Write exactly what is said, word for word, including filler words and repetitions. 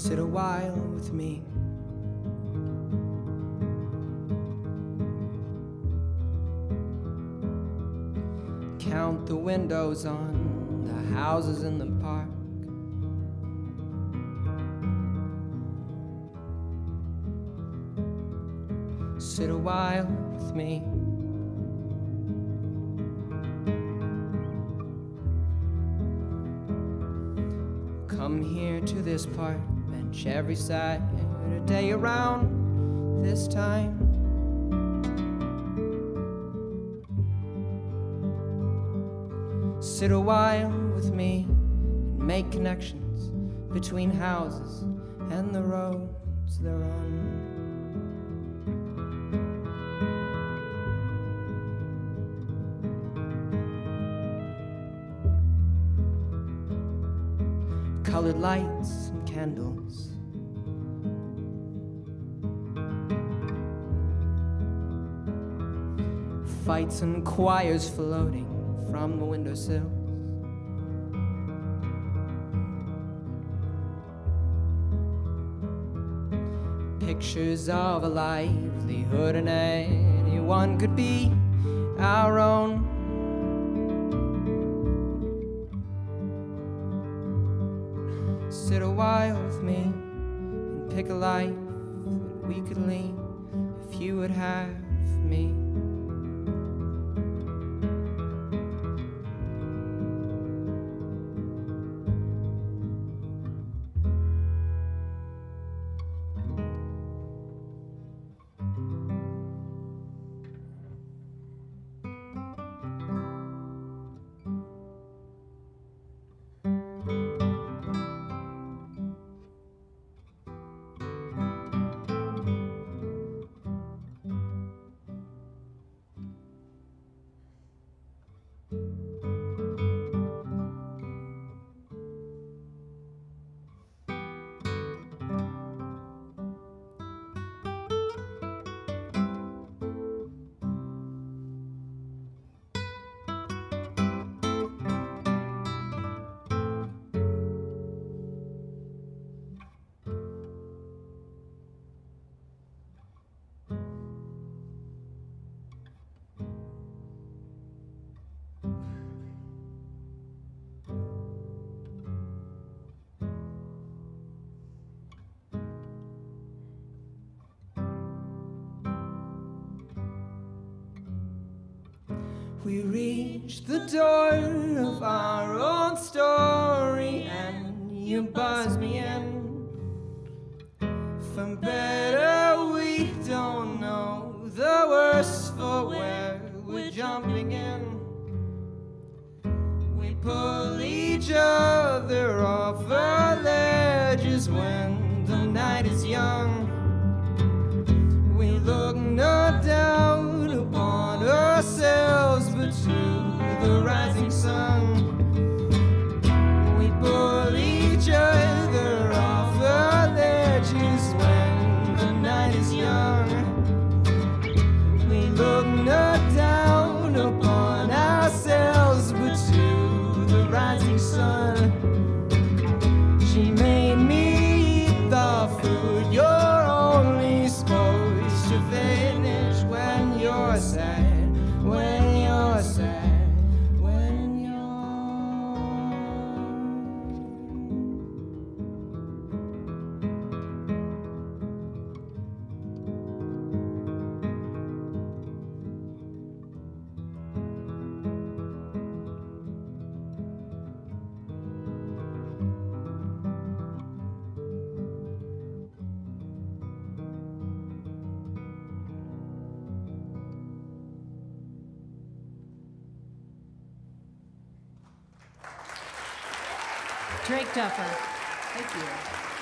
sit a while with me. Count the windows on the houses in the park. Sit a while with me. Come here to this park bench every Saturday around this time. Sit a while with me and make connections between houses and the roads they're on. Colored lights and candles, fights and choirs floating from the windowsills. Pictures of a livelihood, and anyone could be our own. Sit a while with me and pick a life that we could lead if you would have me. We reach the door of our own story, and you buzz me in. For better, we don't know the worse for where we're jumping in. We pull each other off our ledges when the night is young. We look no doubt upon ourselves, but to the rising sun. We pull each other off our ledges when the night is young. We look no down upon ourselves, but to the rising sun. She made me eat the food you're only supposed to finish when you're sad, when you're sad, when you're... Drake Duffer. Thank you.